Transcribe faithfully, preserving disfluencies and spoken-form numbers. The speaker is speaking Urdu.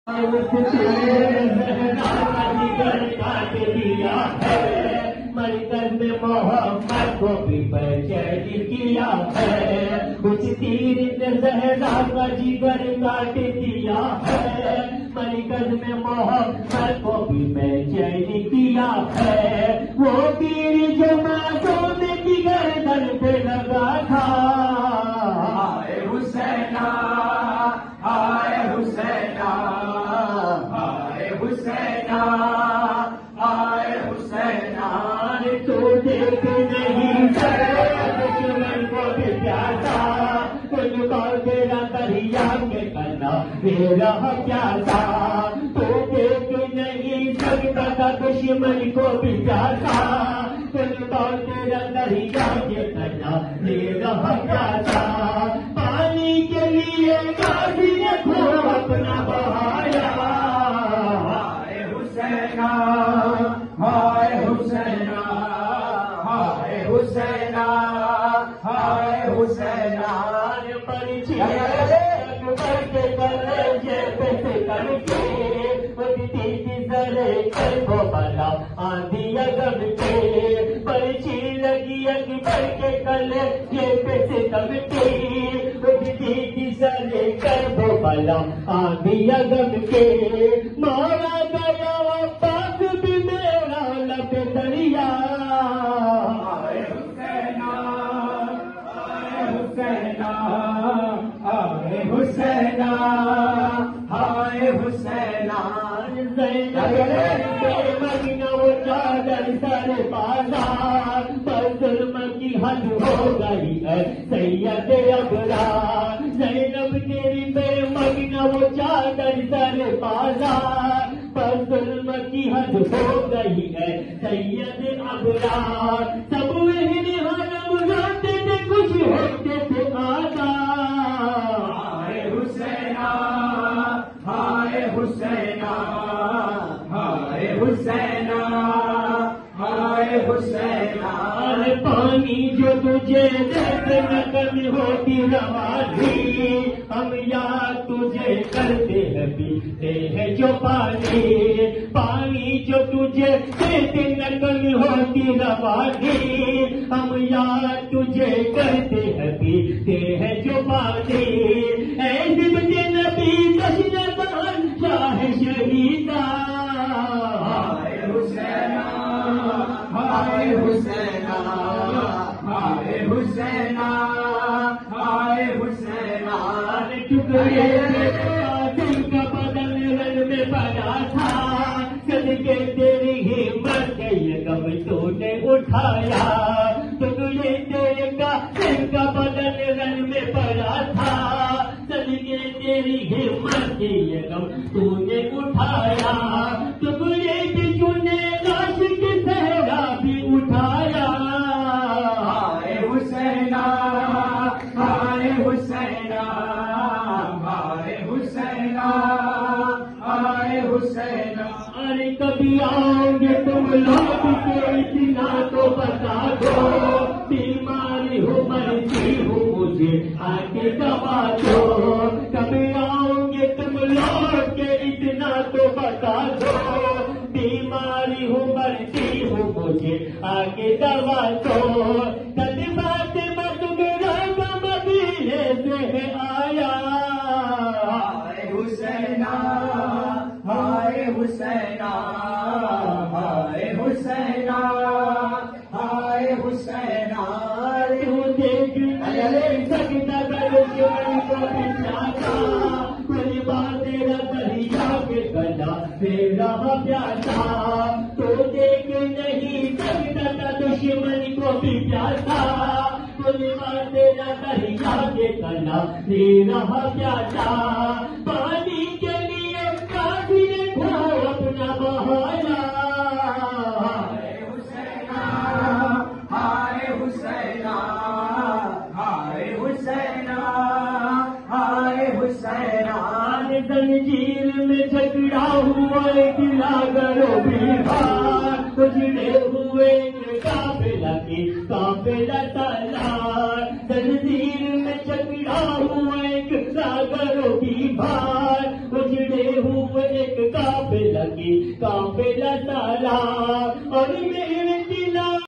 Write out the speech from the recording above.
کاٹ دیا ہے مرکز میں محمد کو بھی پہچان کیا ہے کچھ تیر نے زہرا کا جگر کاٹ دیا ہے مرکز میں محمد کو بھی پہچان کیا ہے وہ تیر جو معصوم کی گردن پہ لگا تھا ہائے حسینہ ہائے حسینہ ہائے حسینہ ہائے حسینہ تو دیکھ نہیں دشمن کو بھی پیاسا کچھ بار تیرا دریا کے کرنا میرا پیاسا تو دیکھ نہیں سکتا تھا دشمن کو بھی پیاسا کچھ بار تیرا دریا کے کرنا میرا پیاسا پانی کے لیے غازی نے خون اپنا بہایا ہائے حسینہ ہائے حسینہ ہائے حسینہ ہائے حسینہ پریچی کر کے کلیجے پہ کر کے بدتی کی سرے کر کو بلا آندھی اگم کے پریچی لگی اکبر کے کلیجے پہ کر کے بدتی کی سرے کر کو بلا آندھی اگم کے مارا گیا پاک بھی میرا لب دریا ہائے حسینہ ہائے حسینہ ہائے حسینہ ہائے حسینہ مدینہ وہ چادر سر بازار پر ظلم کی حد ہو گئی ہے سید ابرار زینب تیری بے مدینہ وہ چادر سر بازار پر ظلم کی حد ہو گئی ہے سید ابرار سب وہی حرم روتے تھے کچھ ہوتے تھے آزاد ہائے حسینہ ہائے حسینہ ہائے حسینہ ہائے حسینہ پانی جو تجھے دیتے نہ کمی ہوتی روادی ہم یاد تجھے کرتے ہیں پیتے ہیں جو پانی پانی جو تجھے دیتے نہ کمی ہوتی روادی ہم یاد تجھے کرتے ہیں پیتے ہیں جو پانی اے ذبت نبی کشن بہن شاہ شہیدہ ہائے حسینہ ہائے حسینہ ہائے حسینہ ہائے حسینہ ٹکڑے دل کا بدن رن میں پڑا تھا صدقے تیری ہمت کے یہ غم تو نے اٹھایا ٹکڑے تیرے کا دل کا بدن رن میں پڑا تھا صدقے تیری ہمت کے یہ غم تو نے اٹھایا ٹکڑے کی چنے لاش کی صحرا بھی اٹھایا ہائے حسینہ ہائے حسینہ ہائے حسینہ ہائے حسینہ ارے کبھی آؤ گے تم لوگ کے اتنا تو بتا دو بیماری ہو مرتی ہو مجھے آ کے دوا دو کبھی آؤ گے تم لوگ کے اتنا تو بتا دو بیماری ہو مرتی ہو مجھے آ کے دوا دو کبھی بات مت میرا مدینے سے آیا ہائے حسینہ ہائے حسینہ ہائے حسینہ ہائے حسینہ تو دیکھ نہیں سکتا دشمن کو بچاتا کوئی بات تیرا دریا کے گلا میرا پیاسا تو دیکھ نہیں سکتا دشمن کو بھی پیاسا کوئی بات تیرا دریا کے گلا میرا پیاسا پانی کے لیے کافی نے کھو اپنا بہایا ہائے حسینہ ہائے حسینہ ہائے حسینہ ہائے حسینہ زنجیر میں جھگڑا ہوا گلا کرو بہار اجڑے ہوئے قافلہ کی قافلہ تلار زنجیر میں جھگڑا ہوا گلا کرو بہار اجڑے ہوئے لگی قافلہ سالار اور میرے